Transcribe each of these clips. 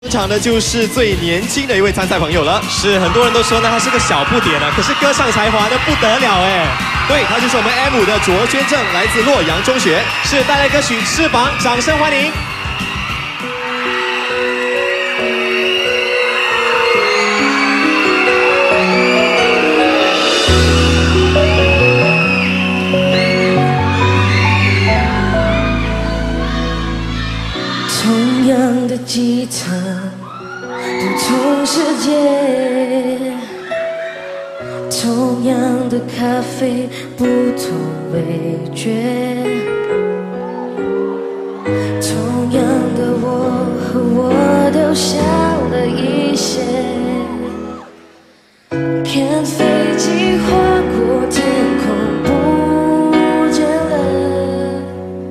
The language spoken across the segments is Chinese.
登场的就是最年轻的一位参赛朋友了。是，很多人都说呢，他是个小不点啊，可是歌唱才华的不得了哎。对，他就是我们 M5的卓宣正，来自洛阳中学。是带来歌曲《翅膀》，掌声欢迎。 同样的吉他，不同世界；同样的咖啡，不同味觉；同样的我和我都想了一些。看飞机划过天空，不见了。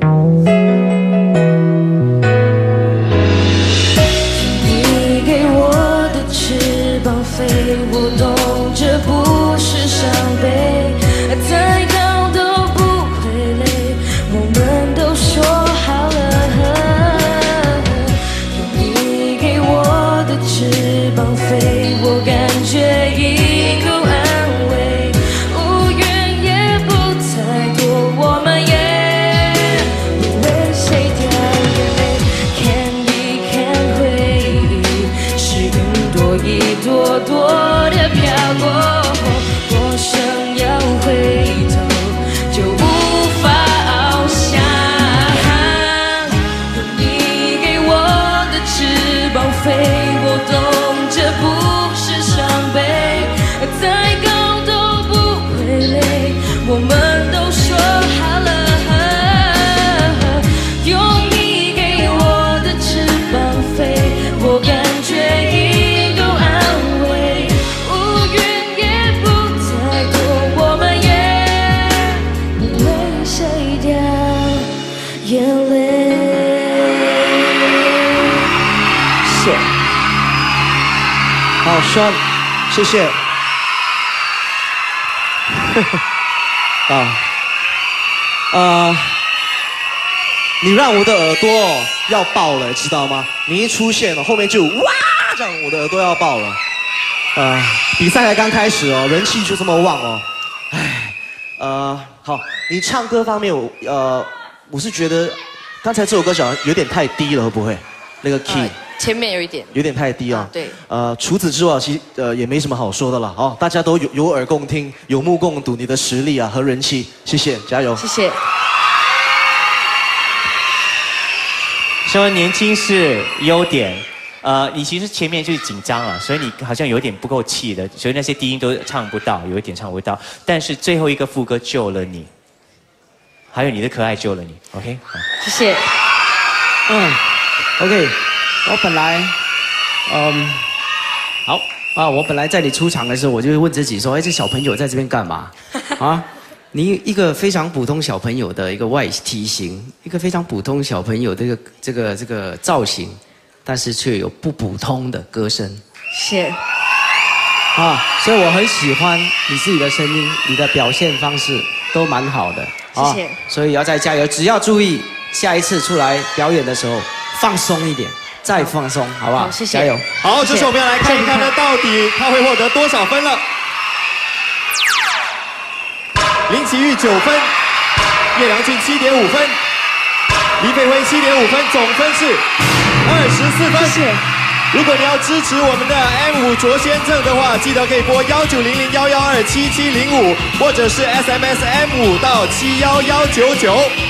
飞，我懂这不是伤悲，再高都不会累，我们都说好了。用你给我的翅膀飞，我感觉已够安慰，无怨也不太多，我们也不为谁掉眼泪，看一看回忆是云朵一朵朵的飘过，我想要回头就无法翱翔。用你给我的翅膀飞，我懂这不是伤悲，再高都不会累，我们都说好了。用你给我的翅膀飞，我感觉已够安慰。 眼泪。 是，好酸，谢谢。你让我的耳朵要爆了，知道吗？你一出现了，后面就哇，这样我的耳朵要爆了。比赛才刚开始哦，人气就这么旺哦。唉，好，你唱歌方面我是觉得刚才这首歌好像有点太低了，会不会？那个 key 前面有点太低啊。 对。 除此之外，其实也没什么好说的了。哦，大家都有耳共听，有目共睹，你的实力啊和人气，谢谢，加油。 谢谢。 说年轻是优点，你其实前面就是紧张了，所以你好像有点不够气的，所以那些低音都唱不到，有一点唱不到。但是最后一个副歌救了你。 还有你的可爱救了你 ，OK， 好， 谢谢。 OK， 我本来，我本来在你出场的时候，我就会问自己说，哎，这小朋友在这边干嘛？啊，你一个非常普通小朋友的一个体型，一个非常普通小朋友的这个造型，但是却有不普通的歌声。 谢。 所以我很喜欢你自己的声音，你的表现方式都蛮好的。 谢谢， 所以要再加油，只要注意下一次出来表演的时候放松一点，再放松，好不好？ 谢谢， 加油！ 好，这时候我们要来看一看呢，到底他会获得多少分了？林启玉9分，叶良俊7.5分，黎培辉7.5分，总分是24分。 谢谢。 如果你要支持我们的 M5卓宣正的话，记得可以拨190011127705，或者是 SMS M5 到71199。